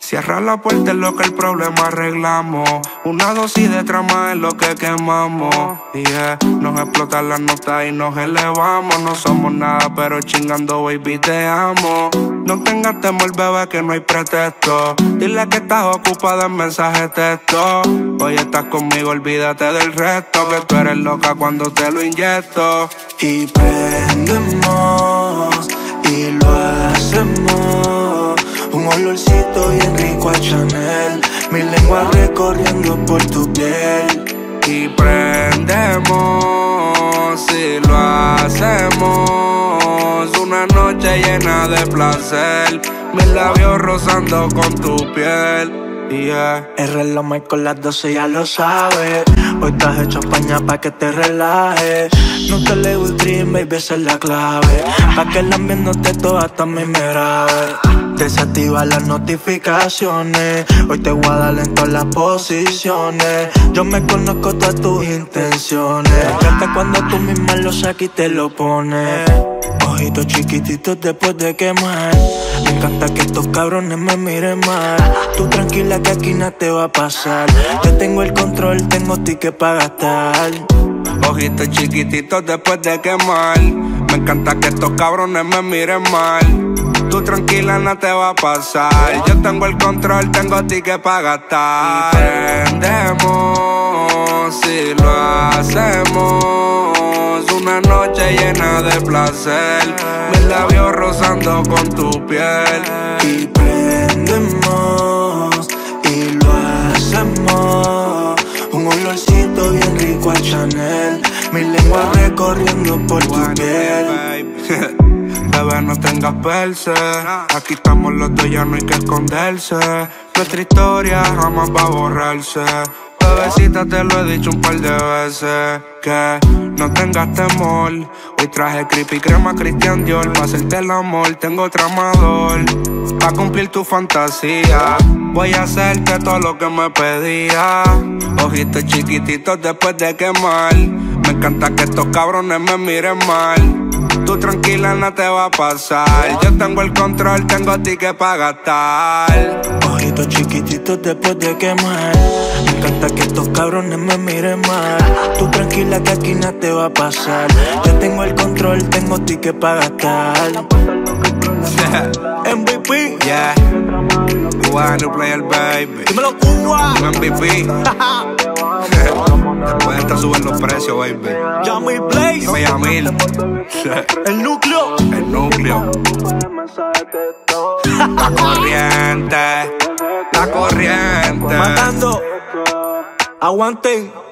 Cierra la puerta es lo que el problema arreglamos. Una dosis de trama es lo que quemamos. Yeah, nos explotan las notas y nos elevamos. No somos nada, pero chingando, baby, te amo. No tengas temor, bebé, que no hay pretexto. Dile que estás ocupada en mensaje texto. Hoy estás conmigo, olvídate del resto. Que tú eres loca cuando te lo inyecto. Y prendemos y lo hacemos. Un olorcito bien rico a Chanel. Mi lengua recorriendo por tu piel. Y prendemos y lo hacemos. Una noche llena de placer. Mis labios rozando con tu piel. Yeah. El reloj marcó las 12, ya lo sabes. Hoy estás hecho España pa' que te relajes. No te leo el dream, baby, esa es la clave. Pa' que el ambiente no te toda hasta mí me grabe. Desactiva las notificaciones. Hoy te voy a dar en todas las posiciones. Yo me conozco todas tus intenciones. Me encanta cuando tú misma lo sacas y te lo pones. Ojitos chiquititos después de quemar. Me encanta que estos cabrones me miren mal. Tú tranquila que aquí nada te va a pasar. Yo tengo el control, tengo ticket para gastar. Ojitos chiquititos después de quemar. Me encanta que estos cabrones me miren mal. Tú tranquila, no te va a pasar. Yo tengo el control, tengo ticket para gastar. Y prendemos y lo hacemos. Una noche llena de placer. Mis labios rozando con tu piel. Y prendemos y lo hacemos. Un olorcito bien rico a Chanel. Mi lengua recorriendo por tu piel. Bebé, no tengas perse. Aquí estamos los dos, ya no hay que esconderse. Nuestra historia jamás va a borrarse. Bebecita, te lo he dicho un par de veces. Que no tengas temor. Hoy traje creepy crema Christian Dior. Pa' hacerte el amor, tengo tramador. Pa' cumplir tu fantasía. Voy a hacerte todo lo que me pedías. Ojitos chiquititos después de quemar. Me encanta que estos cabrones me miren mal. Tú tranquila, no te va a pasar. Yo tengo el control, tengo ticket para gastar. Ojitos chiquititos después de quemar. Me encanta que estos cabrones me miren mal. Tú tranquila que aquí nada te va a pasar. Yo tengo el control, tengo ticket para gastar. MVP. Yeah. Cuba, new player, baby. Dímelo, Cuba. MVP. Después de suben los precios, baby. Yamil Blaze. Dime Yamil. El núcleo. El núcleo. La corriente. La corriente. Matando. Aguanten.